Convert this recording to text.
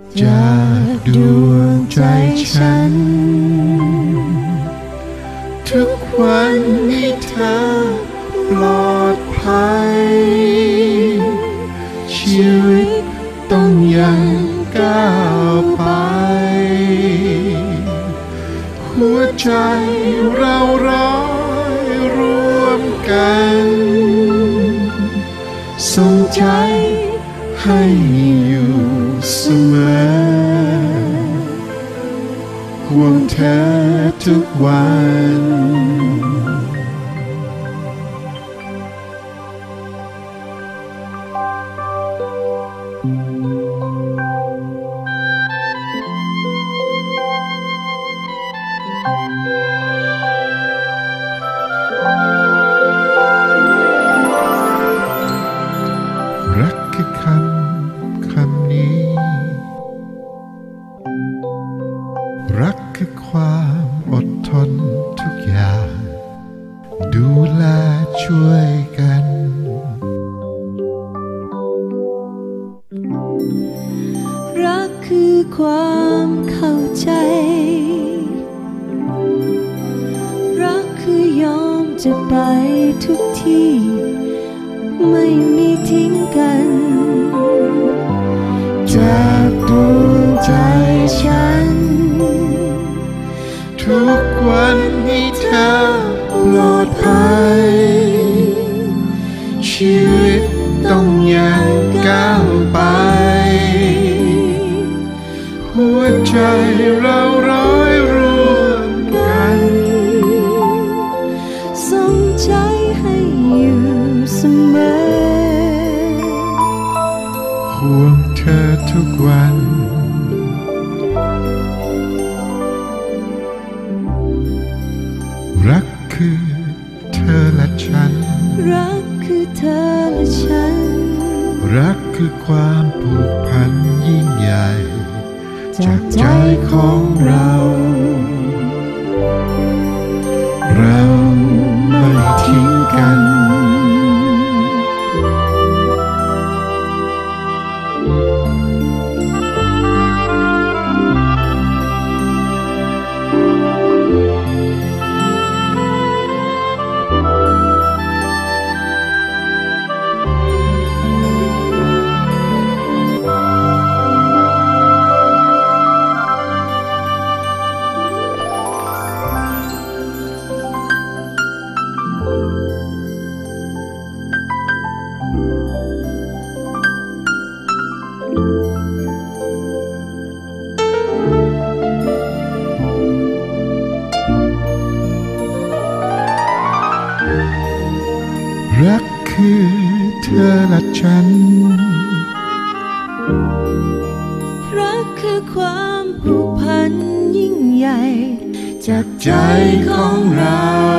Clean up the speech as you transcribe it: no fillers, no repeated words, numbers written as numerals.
จากดวงใจฉันทุกวันให้เธอปลอดภัยชีวิตต้องยังก้าวไปหัวใจเราร้อยรวมกันส่งใจให้อยู่เสมอห่วงเธอทุกวันรักคือคำนี้รักคือความอดทนทุกอย่างดูแลช่วยกันรักคือความเข้าใจรักคือยอมจะไปทุกที่ไม่มีทิ้งกันจากดวงใจฉันทุกวันให้เธอปลอดภัยชีวิตต้องยังก้าวไปหัวใจเราร้อยรวมกันส่งใจให้อยู่เสมอห่วงเธอทุกวันรักคือเธอและฉันรักคือเธอและฉันรักคือความผูกพันยิ่งใหญ่จากใจของเราเราไม่ทิ้งกันรักคือเธอและฉันรักคือความผูกพันยิ่งใหญ่จากใจของเรา